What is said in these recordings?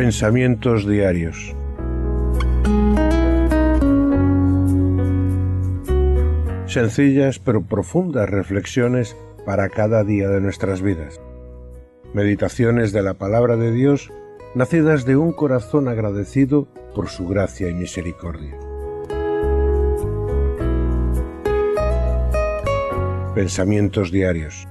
Pensamientos diarios. Sencillas pero profundas reflexiones para cada día de nuestras vidas. Meditaciones de la palabra de Dios, nacidas de un corazón agradecido por su gracia y misericordia. Pensamientos diarios.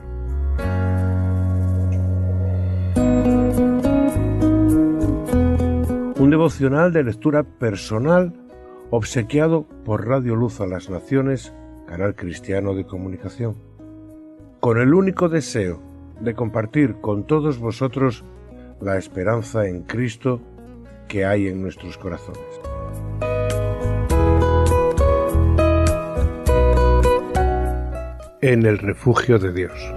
Un devocional de lectura personal obsequiado por Radio Luz a las Naciones, canal cristiano de comunicación, con el único deseo de compartir con todos vosotros la esperanza en Cristo que hay en nuestros corazones. En el refugio de Dios.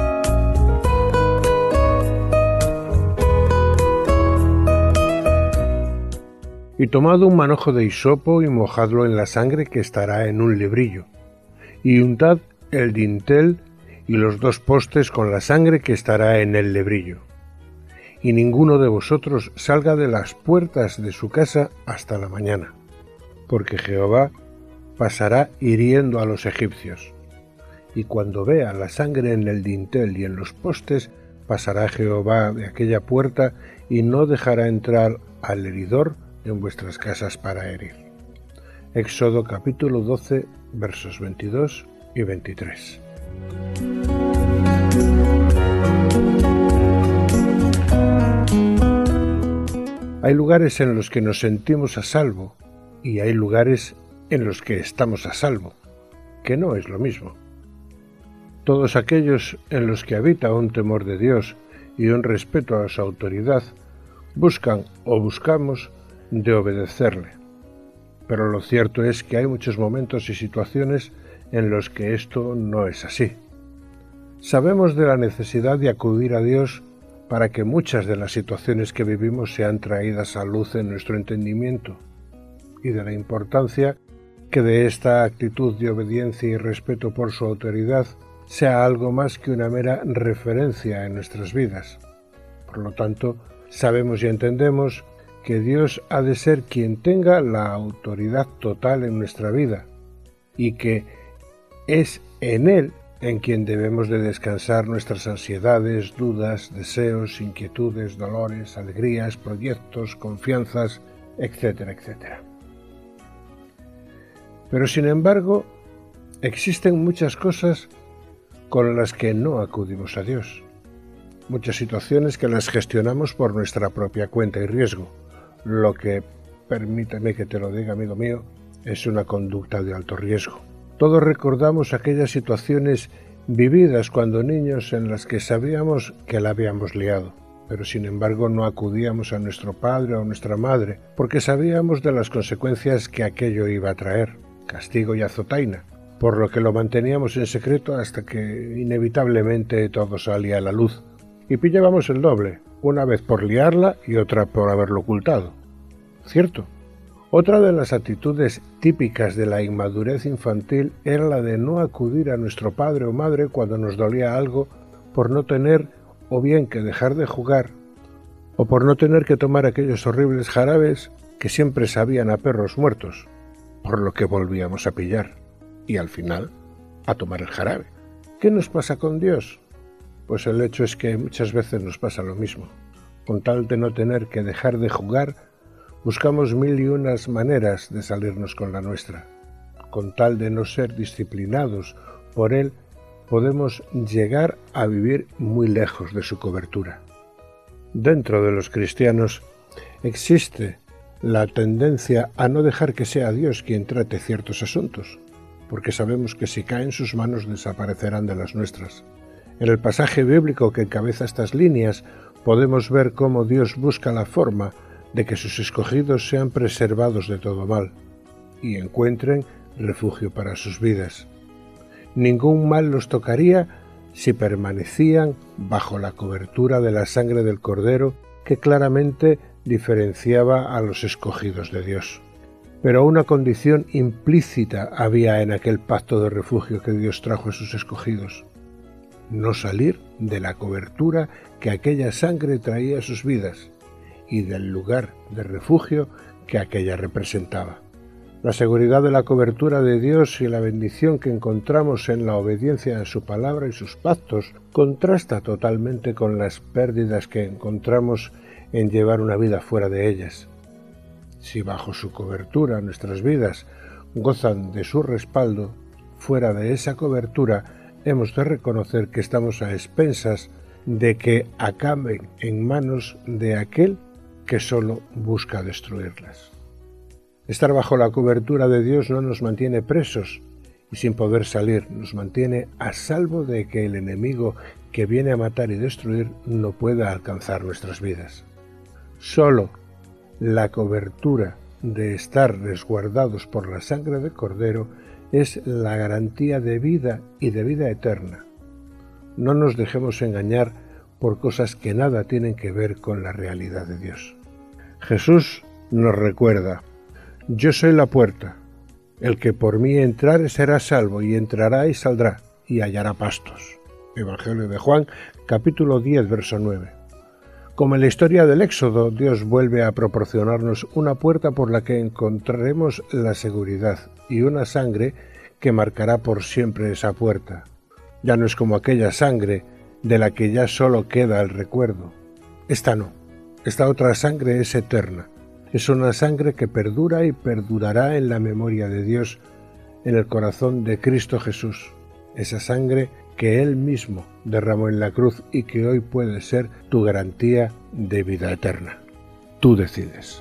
Y tomad un manojo de hisopo y mojadlo en la sangre que estará en un lebrillo, y untad el dintel y los 2 postes con la sangre que estará en el lebrillo. Y ninguno de vosotros salga de las puertas de su casa hasta la mañana, porque Jehová pasará hiriendo a los egipcios. Y cuando vea la sangre en el dintel y en los postes, pasará Jehová de aquella puerta y no dejará entrar al heridor en vuestras casas para herir. Éxodo capítulo 12, versos 22 y 23. Hay lugares en los que nos sentimos a salvo y hay lugares en los que estamos a salvo, que no es lo mismo. Todos aquellos en los que habita un temor de Dios y un respeto a su autoridad buscan o buscamos de obedecerle. Pero lo cierto es que hay muchos momentos y situaciones en los que esto no es así. Sabemos de la necesidad de acudir a Dios para que muchas de las situaciones que vivimos sean traídas a luz en nuestro entendimiento, y de la importancia que de esta actitud de obediencia y respeto por su autoridad sea algo más que una mera referencia en nuestras vidas. Por lo tanto, sabemos y entendemos que Dios ha de ser quien tenga la autoridad total en nuestra vida y que es en Él en quien debemos de descansar nuestras ansiedades, dudas, deseos, inquietudes, dolores, alegrías, proyectos, confianzas, etcétera, etcétera. Pero sin embargo, existen muchas cosas con las que no acudimos a Dios, muchas situaciones que las gestionamos por nuestra propia cuenta y riesgo, lo que, permíteme que te lo diga, amigo mío, es una conducta de alto riesgo. Todos recordamos aquellas situaciones vividas cuando niños en las que sabíamos que la habíamos liado, pero sin embargo no acudíamos a nuestro padre o a nuestra madre porque sabíamos de las consecuencias que aquello iba a traer, castigo y azotaina, por lo que lo manteníamos en secreto hasta que inevitablemente todo salía a la luz y pillábamos el doble, una vez por liarla y otra por haberlo ocultado. ¿Cierto? Otra de las actitudes típicas de la inmadurez infantil era la de no acudir a nuestro padre o madre cuando nos dolía algo por no tener o bien que dejar de jugar o por no tener que tomar aquellos horribles jarabes que siempre sabían a perros muertos, por lo que volvíamos a pillar y al final a tomar el jarabe. ¿Qué nos pasa con Dios? Pues el hecho es que muchas veces nos pasa lo mismo. Con tal de no tener que dejar de jugar, buscamos 1001 maneras de salirnos con la nuestra. Con tal de no ser disciplinados por Él, podemos llegar a vivir muy lejos de su cobertura. Dentro de los cristianos existe la tendencia a no dejar que sea Dios quien trate ciertos asuntos, porque sabemos que si cae en sus manos desaparecerán de las nuestras. En el pasaje bíblico que encabeza estas líneas podemos ver cómo Dios busca la forma de que sus escogidos sean preservados de todo mal y encuentren refugio para sus vidas. Ningún mal los tocaría si permanecían bajo la cobertura de la sangre del Cordero que claramente diferenciaba a los escogidos de Dios. Pero una condición implícita había en aquel pacto de refugio que Dios trajo a sus escogidos: no salir de la cobertura que aquella sangre traía a sus vidas, y del lugar de refugio que aquella representaba. La seguridad de la cobertura de Dios y la bendición que encontramos en la obediencia a su palabra y sus pactos contrasta totalmente con las pérdidas que encontramos en llevar una vida fuera de ellas. Si bajo su cobertura nuestras vidas gozan de su respaldo, fuera de esa cobertura hemos de reconocer que estamos a expensas de que acaben en manos de aquel que solo busca destruirlas. Estar bajo la cobertura de Dios no nos mantiene presos y sin poder salir, nos mantiene a salvo de que el enemigo que viene a matar y destruir no pueda alcanzar nuestras vidas. Solo la cobertura de estar resguardados por la sangre del Cordero es la garantía de vida y de vida eterna. No nos dejemos engañar por cosas que nada tienen que ver con la realidad de Dios. Jesús nos recuerda: yo soy la puerta, el que por mí entrare será salvo, y entrará y saldrá, y hallará pastos. Evangelio de Juan, capítulo 10, verso 9. Como en la historia del Éxodo, Dios vuelve a proporcionarnos una puerta por la que encontraremos la seguridad y una sangre que marcará por siempre esa puerta. Ya no es como aquella sangre de la que ya solo queda el recuerdo. Esta no, esta otra sangre es eterna. Es una sangre que perdura y perdurará en la memoria de Dios, en el corazón de Cristo Jesús. Esa sangre que Él mismo derramó en la cruz y que hoy puede ser tu garantía de vida eterna. Tú decides.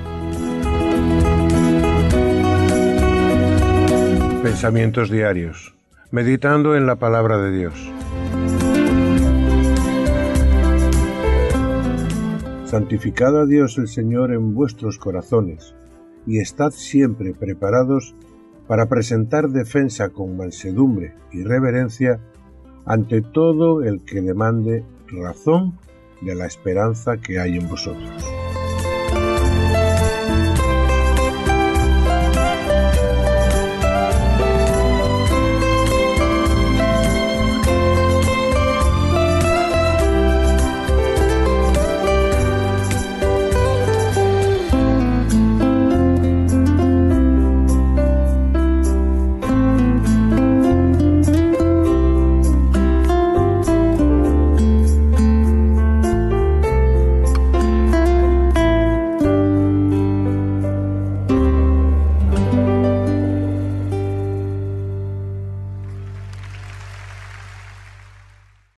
Pensamientos diarios. Meditando en la palabra de Dios. Santificad a Dios el Señor en vuestros corazones, y estad siempre preparados para presentar defensa con mansedumbre y reverencia ante todo el que demande razón de la esperanza que hay en vosotros.